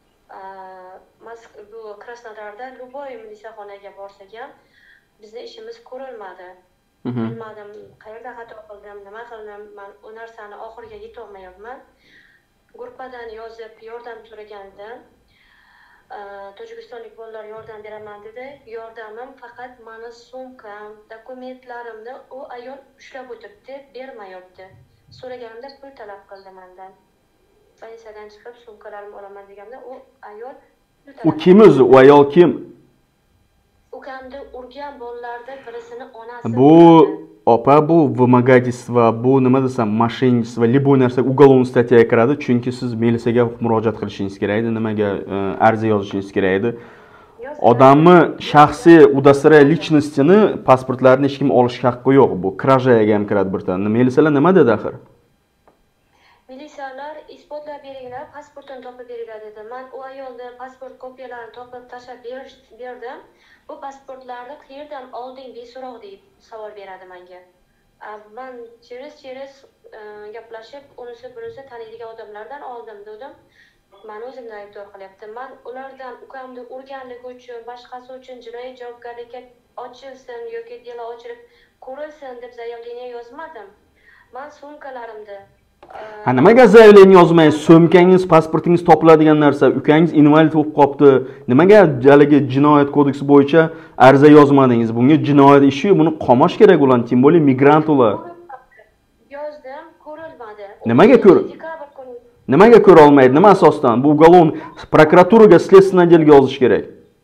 Bu Krasnodarda Luboy militsiyaxonaga borsak ham bizning ishimiz ko'rilmadi. Bilmadim, qayerda xato qildim, nima qildim, men u narsani oxiriga yetolmayapman. Gruppadan yozib yordam so'ragandim. Tojikistonlik bolalar yordam beraman dedi. Yordamim faqat meni sumkam, dokumentlarimni u ayol ushlab o'tiribdi, bermayapti. So'raganimda pul talab qildi mendan. Politsiyadan chiqib sumkalarimni olaman deganimda u ayol pul talab. U kim o'zi? U ayol kim? Ukamni urgan bolalardan birisini onasi. Bu opa, bu vымогательство, bu nima desam, mошенничество, любой narsa уголовный statyaga kiradi, chunki siz militsiyaga murojaat qilishingiz kerak edi, nimaga ariza yozishingiz kerak edi. Odamni shaxsiy udastroy личностini, pasportlarini hech kim olish haqqi yo'q. Bu krajaga ham kiradi bir tan. Militsiyalar nima dedi axir? Militsiyalar isbotlab beringlar, pasportini topib beringlar dedi. Men u ayolning pasport kopiyalarini topib tashlab berdim. Bu pasportlarni qayerdan olding beso'roq deb savol beradi menga. Men cheres gaplashib, unisi bunisi taniydigan odamlardan oldim dedim. man o'zimni aybdor qilyapti. Man ulardan ukamni urganligi uchun, boshqasi uchun jinoiy javobgarlikka ochilsin yoki delo ochilib ko'rilsin deb zaявление yozmadim. Man sumkalarimda Ha, nimaga zaявление yozmaysiz? So'mkangiz, pasportingiz topiladigan narsa, ukangiz invalid bo'lib qolibdi. Nimaga haligi jinoyat kodeksi bo'yicha ariza yozmadingiz? Bunga jinoyat ishi, buni qamash kerak ular, tim bo'li migrant ular. yozdim, ko'rilmadi. Nimaga ko'ra olmaydi? Nima asosdan? Bu uголовный prokuraturaga, следственный отделga yozish kerak.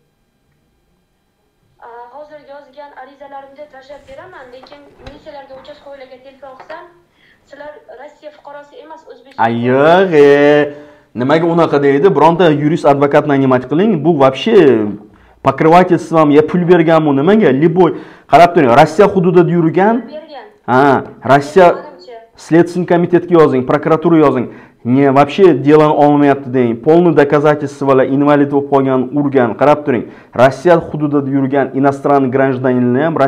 Hozir yozgan arizalarimni tashlab beraman, lekin militsiyalarga, uchastkoylarga telefon qilsam, sizlar Rossiya fuqarosi emas, O'zbekiston. Yo'q, nimaga unaqa deydi? Bironta yurist advokatni namat qiling. Bu вообще покрывательством ya pul berganmi nimaga? Liboy qarab turing, Rossiya hududida yurgan. Ha, Rossiya следственный komitetga yozing, prokuraturaga yozing. Ne, вообще дело olmayapti deng. Полный доказательствоlar invalid bo'lib qolgan, urgan. Qarab turing. Rossiya hududida yurgan иностранный гражданинlar ham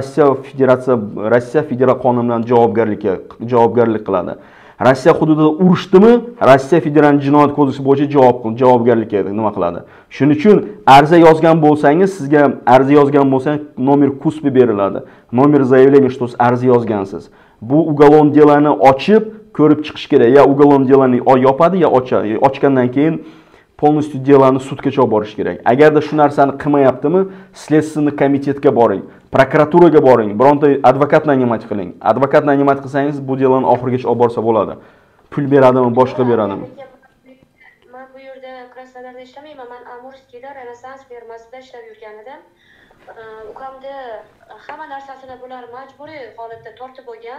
Rossiya federal qonuni bilan javobgarlik qiladi. Rossiya hududida urishdimi, Rossiya federal jinoyat kodeksi bo'yicha javobgarlikka nima qiladi. Shuning uchun ariza yozgan bo'lsangiz, sizga ariza yozgan bo'lsangiz, nomer KUSPi beriladi. Nomer заявления, что siz ariza yozgansiz. Bu uголовный делoni ochib ko'rib chiqish kerak. Ya uголовный делoni yopadi, ya ochadi. Ochgandan keyin полностью делoni sudgacha olib borish kerak. Agarda shu narsani qilmayaptimi, следственный komitetga boring, prokuraturaga boring, bironta advokatni namat qiling. Advokatni namat qilsangiz, bu deloni oxirigacha olib borsa bo'ladi. Pul beradimi, boshqa beradimi? Men bu yerda Krasnodarda ishlamayman. Men Amurskiyda Renessans firmasida ishlab yurgan edim. Ukamda hamma narsasini bular majburiy holatda tortib olgan.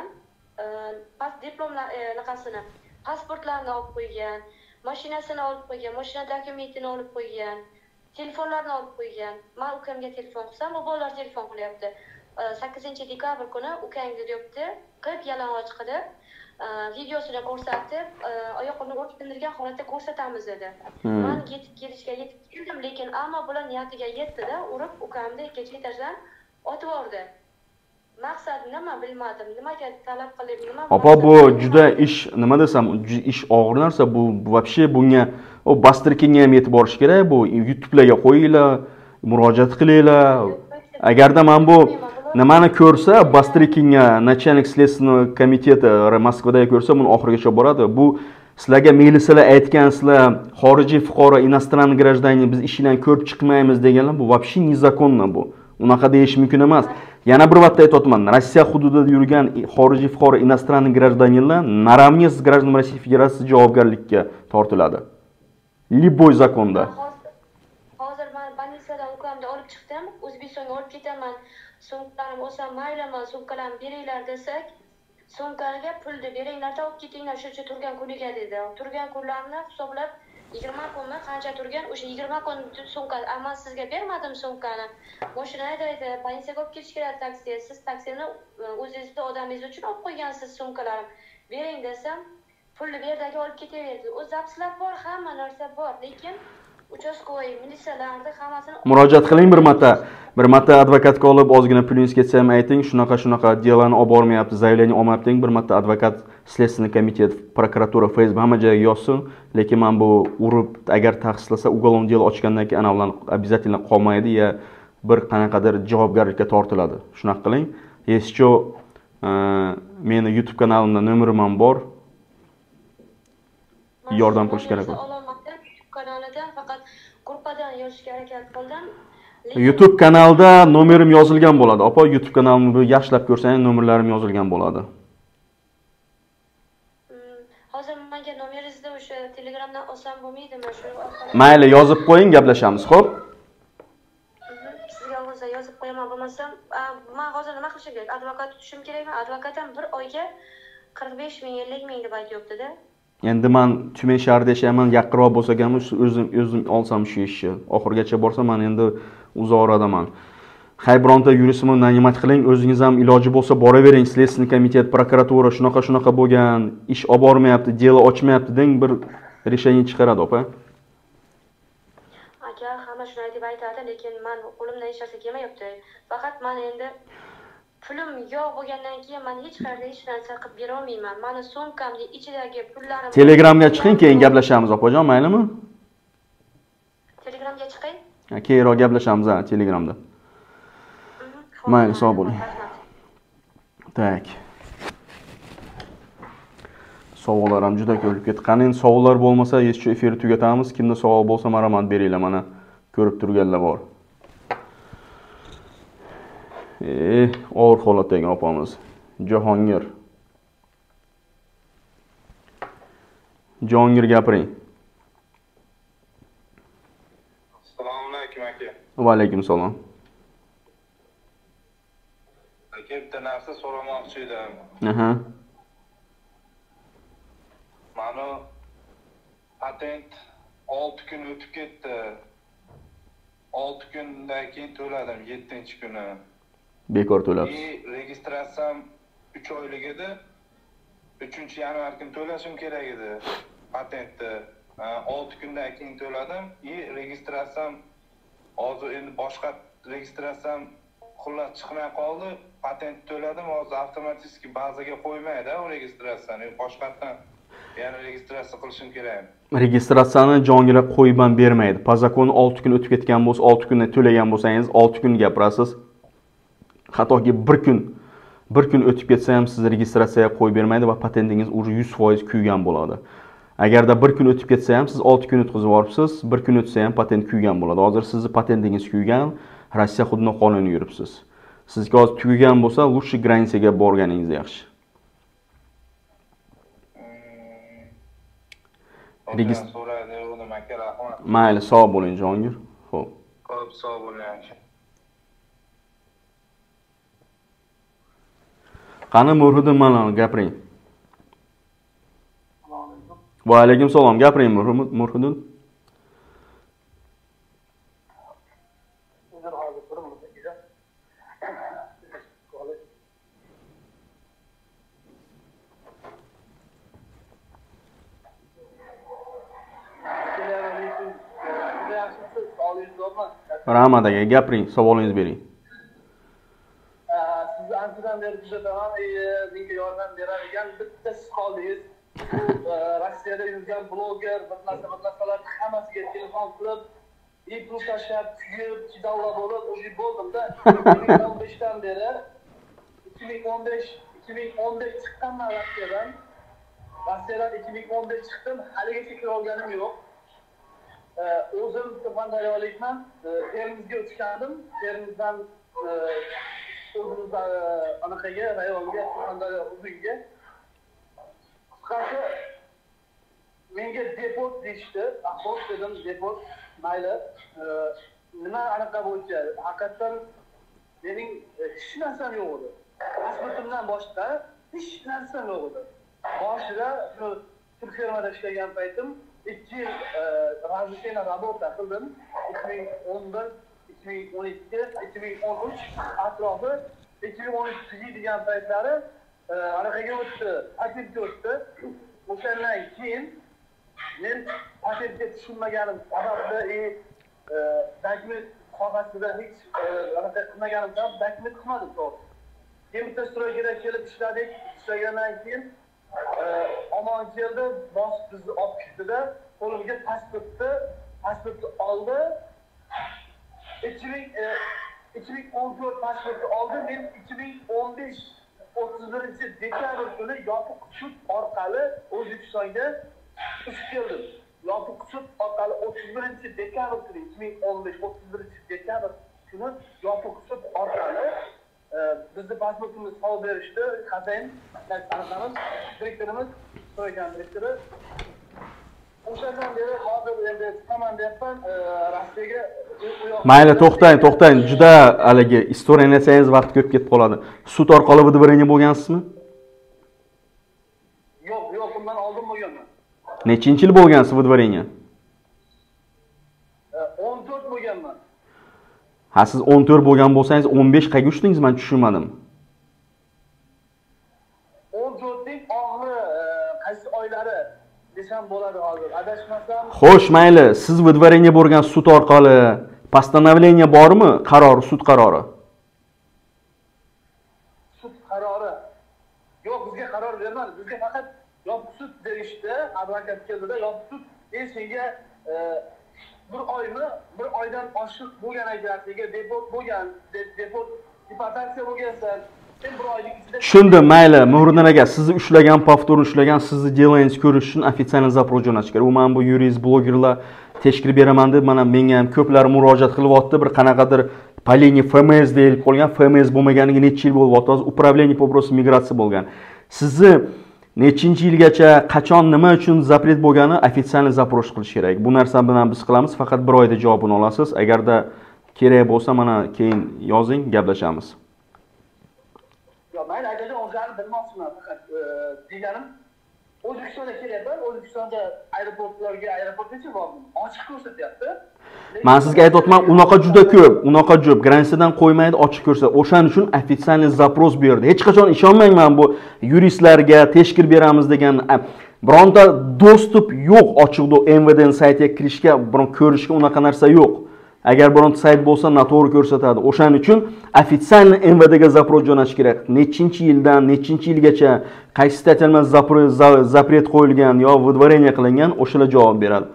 Diplomlar naqasini, pasportlarini olib qo'ygan, mashinasini olib qo'ygan, mashina dokumentini olib qo'ygan, telefonlarini olib qo'ygan. Men ukamga telefon qilsam, u bolalar telefon qilyapti. 8-dekabr kuni ukangni deyapti, qilib yalang'och qilib, videosini ko'rsatib, oyoqini o'rib tindirgan holatda ko'rsatamiz dedi. Men yetib keldim, lekin ammo bular niyatiga yetdi-da, urib ukamni ikkinchi etajdan otib yubordi. Maqsad nima bilmadim. Nimaga talab qilib, nima? Opa, bu juda ish, nima desam, ish og'ir narsa. Bu вообще bunga o Bastrikingga ham yetib borish kerak. Bu YouTube'larga qo'yinglar, murojaat qilinglar. Agarda men bu nimani ko'rsa, Bastrikingga начальник следственного komiteti Moskvada ko'rsa, buni oxirigacha boradi. Bu sizlarga militsiyalar aytgansizlar, xorijiy fuqaro, иностранный гражданин biz ishdan ko'rib chiqmaymiz deganlar, bu вообще незаконно bu. Unaqa deyish mumkin emas. Yana bir marta aytayapman, Rossiya hududida yurgan xorijiy fuqaro, иностранный гражданинlar naramne с гражданами Российской Федерации javobgarlikka tortiladi. Liboy zakonda. Hozir men больницаdan ukamni olib chiqdim, O'zbekistonga olib ketaman. Sumkalarim olsa mayliman, sumkalarimni beringlar desak, sumkaga pulni beringlar-da olib ketinglar, shuncha turgan kuniga dedi. Turgan kunlarni hisoblab 20 kunmi qancha turgan, o'sha 20 kun sumka, ammo sizga bermadim sumkani. Mashinada edi, politsiyaga olib ketish kerak taksi. Siz taksini o'zingizning odamingiz uchun olib qo'ygansiz sumkalarim. Bering desam, pulni berdagi olib ketaverdi. O'z zapslar bor, hamma narsa bor, lekin uchastkoy militsiyalarda hammasini murojaat qiling bir marta. Bir marta advokatga olib ozgina pulingiz ketsa ham ayting, shunaqa deloni olib bormayapti, zaявление olmayapti deng. Bir marta advokat, следственный komitet, prokuratura, Facebook hamma joyga yozsin. Lekin men bu urib, agar taqiqlasa, uголовный дело ochgandan keyin ana bilan обязательно qolmaydi ya bir qanaqadir javobgarlikka tortiladi. Shunaqa qiling. Еще meni YouTube kanalimda nomerim ham bor. Yordam qilish kerak. Kanalidan faqat gruppadan yozishga harakat qildim. YouTube kanalda nomerim yozilgan bo'ladi. Opa, YouTube kanalimni yaxshilab ko'rsangiz, nomerlarim yozilgan bo'ladi. Hozir menga nomeringizni o'sha Telegramdan olsam bo'lmaydimi? Shu Mayli, yozib qo'ying, gaplashamiz, xo'p? Sizga hozir yozib qo'yaman, bo'lmasam, men hozir nima qilishim kerak? Advokat tutishim kerakmi? Advokat ham bir oyga 45 ming, 50 ming deb aytayapti-da. Endi men Tumen shahrida yashayman, yaqinroq bo'lsa ham o'zim olsam shu ishni. Oxirgacha borsam men endi uzoqroqdaman. Hay bironta yuristni namat qiling, o'zingiz ham iloji bo'lsa boravering, следственный komitet, prokuratura shunaqa bo'lgan, ish olib bormayapti, delo ochmayapti deng, bir решение chiqaradi, opa. Aka, hamma shunday deb aytadi, lekin men qo'limdan hech narsa kelmayapti. Faqat men endi pulim yo'q bo'lgandan keyin men hech qayerda hech narsa qilib bera olmayman. Meni sumkamning ichidagi pullarim. Telegramga chiqing, keyin gaplashamiz, opajon, maylimi? Telefonga chiqing. Keyinroq gaplashamiz ha, Telegramda. Mayli, sog' bo'ling. Tak. Savollar ham juda ko'p ketdi. Qani endi savollar bo'lmasa, shu efirni tugatamiz. Kimda savol bo'lsa, marhamat beringlar, mana ko'rib turganlar bor. Og'ir holatdagi opamiz. Jahongir. Jahongir gapiring. Assalomu alaykum aka. Va alaykum salom. Aka, bitta narsa so'ramoqchi edim. Aha. Mana patent 6 kun o'tib ketdi. 6 kundan keyin to'ladim, 7-kuni. Bekor to'labsiz. Registratsiyam 3 oylik edi. 3-yanvar kuni to'lashim kerak edi patentni. 6 kundan keyin to'ladim. Registratsiyam hozir endi boshqa registratsiyam xullas chiqmay qoldi. Patent to'ladim, hozir avtomatik bazaga qo'ymaydi u registratsiyani. Boshqatdan yana registratsiya qilishim kerak. Registratsiyani jongira qo'yib ham bermaydi. Po zakonu 6 kun o'tib ketgan bo'lsa, 6 kundan to'lagan bo'lsangiz, 6 kun gapirasiz. Hattoki 1 kun o'tib ketsa ham siz registratsiyaga qo'yib bermaydi va patentingiz уже 100% kuygan bo'ladi. Agarda 1 kun o'tib ketsa ham siz 6 kun o'tkazib yuboribsiz, 1 kun o'tsa ham patent kuygan bo'ladi. Hozir sizning patentingiz kuygan, Rossiya hududida qonuniy yuribsiz. Sizga hozir tugagan bo'lsa, лучше granisiyaga borganingiz yaxshi. So'raydi, o'zim aka, rahmat. Mayli, sog' bo'ling, Jahongir. Xo'p. Ko'p sog' bo'ling aka. Qani Murhudin, mana gapiring. Va alaykum salom, gapiring Murhudin. Rahmat aka, gapiring, savolingizni bering. Sizni anchadan beri kuzataman, menga yordam beradigan bitta siz qoldingiz. Rossiyada yurgan bloger, bir narsalar hammasiga telefon qilib, pul tashlab, kuyib, chidalla bo'lib, o'zi bo'ldimda. 2015dan beri 2015 chiqqanman Rossiyadan. Rossiyadan 2015 chiqdim, haligacha kira olganim yo'q. O'zim Surxondaryolikman, Termizga uchgandim. Termizdan o'zimiz anaqaga, rayonga, Surxondaryo hududga. Qisqasi menga depot deyishdi. Xo'p dedim, depot mayli. Nima anaqa bo'yicha? Haqiqatan mening hech narsam yo'q edi. Pasportimdan boshqa hech narsam yo'q edi. Boshida shu Turkiyada ishlagan paytim 2 yil razрешение работа qildim. 2011, 2012, 2013 atrofi 2013 degan paytlari anaqaga o'tdi, patentga o'tdi. O'shandan keyin men patentga tushunmaganim sababli dokument qog'ozida hech anaqa qilmaganim sabab dokument qilmadim to'g'ri. Keyin bitta stroyga kelib ishladik. Ishlagandan keyin omon keldi, bosh bizni olib ketdi-da, qo'limga pasportni oldi. 2014 pasportni oldi. Men 2015 31-dekabr kuni yopiq sud orqali O'zbekistonga uchib keldim. Yopiq sud orqali 31-dekabr kuni 2015 31-dekabr kuni yopiq sud orqali bizni pasportimizni olib berishdi. Xazayn anaqamiz, direktorimiz, so'ragan direktori. O'shandan beri hozir endi chiqaman deyapman, Rossiyaga. Mayli, to'xtang. Juda haligi istoriyani aytsangiz vaqt ko'p ketib qoladi. Sud orqali vidovreniya bo'lgansizmi? Yo'q, undan oldin bo'lganman. Nechinchi yil bo'lgansiz vidovreniya? 14 bo'lganman. Ha, siz 14 bo'lgan bo'lsangiz 15 qayga uchdingiz, men tushunmadim. 14ning oxiri qaysi oylari desam bo'ladi hozir. Adashmasam. Xo'sh, mayli. Siz vidovreniya bo'lgan sud orqali постановление bormi? Qaror, sud qarori. Sud qarori. Yo'q, bizga qaror bermadi. Bizga faqat yopiq sud berishdi. Advokat keldida yopiq sud senga bir oymi, bir oydan oshiq bo'lgan agarsiga deport bo'lgan, deport deportatsiya bo'lgansan, sen bir oylik ichida Tushundim, mayli. Muhriddin aka, sizni ushlagan, повторно ushlagan, sizni delangizni ko'rish uchun ofitsial zaпрос jo'natish kerak. U men bu yurist blogerlar tekshirib beraman deb mana menga ham ko'plar murojaat qilyapti. Bir qanaqadir Polini FMS deyilib qolgan, FMS bo'lmaganiga necha yil bo'lyapti. Hozir управление по вопросам migratsiya bo'lgan. Sizni nechinchi yilgacha, qachon, nima uchun zapret bo'lgani ofitsial zaпрос qilish kerak. Bu narsa bilan biz qilamiz, faqat bir oyda javobini olasiz. Agarda kerak bo'lsa mana keyin yozing, gaplashamiz. Yo, mayli akajon, o'zlarini bilmoqchiman faqat deganim O'zbekistonda kelyapman, O'zbekistonda aeroportgacha bordim. Ochiq ko'rsatyapti. Men sizga aytayotman, unaqa juda ko'p, unaqa ko'p. Gransiyadan qo'ymaydi, ochiq ko'rsat. O'shaning uchun ofitsial zaпрос berdi. Hech qachon ishonmayman bu yuristlarga teshkil beramiz degan. Bironta dostуп yo'q ochiq MVD saytiga kirishga, biron ko'rishga unaqa narsa yo'q. Agar bironta sayt bo'lsa, noto'g'ri ko'rsatadi. O'shaning uchun ofitsial MVDga zaпрос jo'natish kerak. Nechinchi yildan nechinchi yilgacha qaysi statiyalar zapret qo'yilgan yo выдворение qilingan, o'shalar javob beradi.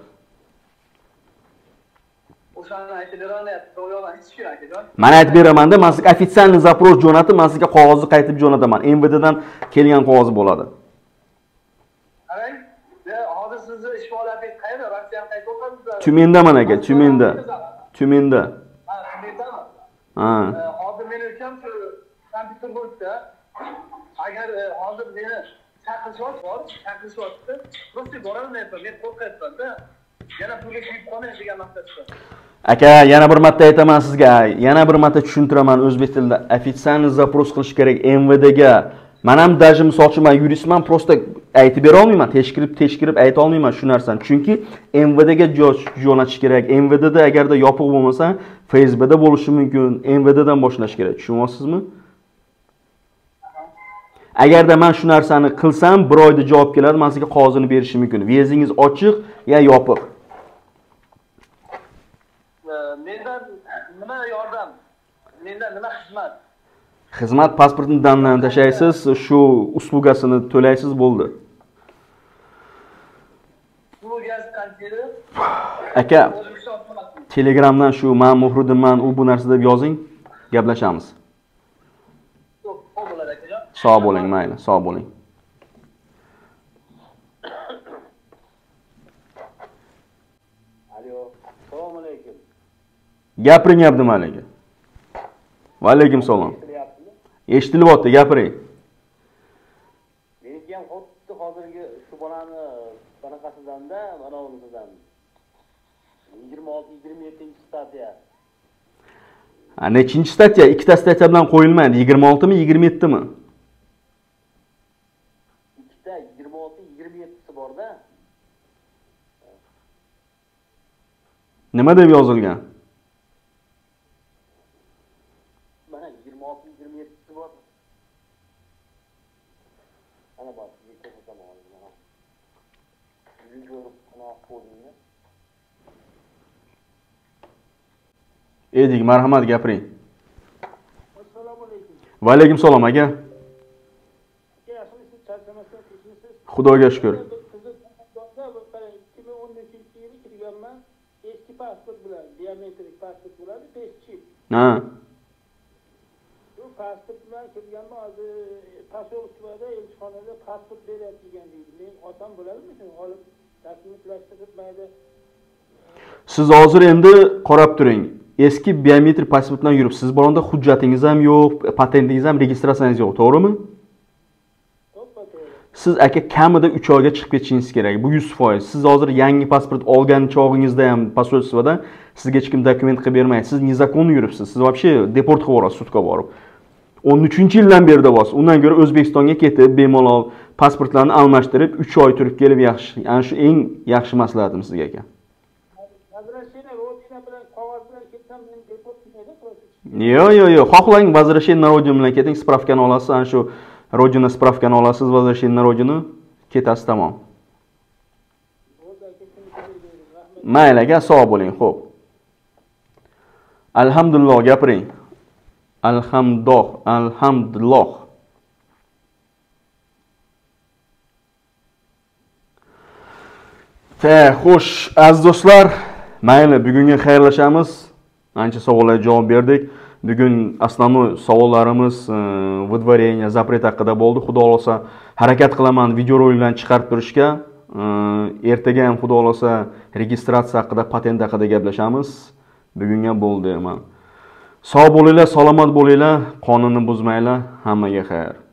O'shani aytib berolmayapti, to'g'ri hech kim akajon. Men aytib beraman-da, men sizga ofitsial zaпрос jo'natib, men sizga qog'ozni qaytib jo'nataman. MVDdan kelgan qog'oz bo'ladi. Qarang, hozir sizni ish faoliyatingiz qayerda? Rossiyaga qaytib o'tdingizmi? Tyumendaman aka, Tyumenda. Tyumenda. Ha, Tyumendami? Ha. Hozir men ukam shu Sankt-Peterburgda. Agar hozir meni chaqirishyapti, просто borolmayapman, men qo'rqyapman-da. Yana pulga kuyib qolmay degan maqsadda. Aka, yana bir marta aytaman sizga, yana bir marta tushuntiraman o'zbek tilida. Ofitsial zaпрос qilish kerak MVDga. Men ham даже misolchiman, yuristman, просто aytib bera olmayman, tekshirib ayta olmayman shu narsani. Chunki MVDga jo'natish kerak. MVDda agarda yopiq bo'lmasa, FSBda bo'lishi mumkin. MVDdan boshlash kerak. Tushunyapsizmi? Agarda men shu narsani qilsam, bir oyda javob keladi, men sizga qog'ozini berishim mumkin. Vizingiz ochiq yo yopiq. Mendan nima yordam? Mendan nima xizmat? Xizmat pasportni danlarni tashlaysiz, shu uslugasini to'laysiz bo'ldi. Uslugas qanchaydi? Aka, Telegramdan shu men Muhriddinman, u bu narsa deb yozing, gaplashamiz. Sog' bo'ling, mayli, sog' bo'ling. Alo, assalomu alaykum. Gapiring Abdumalik. Va alaykum salom. Eshitilyapti, gapiring. Meniki ham xuddi hozirgi shu bolani qanaqasidan-da, mana unisidan. 26-27-statiya. Nechinchi statiya? Ikkita statiya bilan qo'yilmaydi. 26 mi, 27 mi? Ikkita 26-27si bor-da. Nima deb yozilgan? Mana 26-27si bor. Ana bor, ko'rsataman hozir. Video ana qo'ydim. Edik, marhamat, gapiring. Assalomu alaykum. Va alaykum salom aka. Xudoga shukr. 2014-yili kirganman. Eski pasport bilan, biometrik pasport bilan 5 chip. Ha. Bu pasport bilan kirganman, hozir posyolkada, elchixonada pasport beryapti degan deydi. Men otam bo'ladimi shuni olib dokumentlashtirib mayda. Siz hozir endi qarab turing. Eski biometrik pasport bilan yuribsiz. Bironda hujjatingiz ham yo'q, patentingiz ham, registratsiyangiz yo'q, to'g'rimi? Siz aka kamida 3 oyga chiqib ketishingiz kerak. Bu 100%. Siz hozir yangi pasport olgan chog'ingizda ham posolstvada sizga hech kim dokument qilib bermaydi. Siz nezakonli yuribsiz. Siz вообще deport qilib yuborasiz sudga borib. 13-yildan beri bos. Undan ko'ra O'zbekistonga ketib, bemalol pasportlarni almashtirib 3 oy turib kelib yaxshi. Ya'ni shu eng yaxshi maslahatim sizga aka. Yo'q. Xohlang возвращение на родину bilan keting, spravkani olasiz, ana shu rodina spravkani olasiz, возвращение на родину, ketasiz, tamom. Mayli aka, sog' bo'ling, xo'p. Alhamdulillah, gapiring. Alhamdulillah. Xo'sh, aziz do'stlar, Mayli, bugunga xayrlashamiz. Ancha savollarga javob berdik. Bugun asosiy savollarimiz выдворение запрет haqida bo'ldi. Xudo xolasa harakat qilaman videoroliklarni chiqarib turishga. Ertaga ham xudo xolasa registratsiya haqida, patent haqida gaplashamiz. Bugunga bo'ldi. Sog' bo'linglar, salomat bo'linglar, qonunni buzmanglar. Hammaga xayr.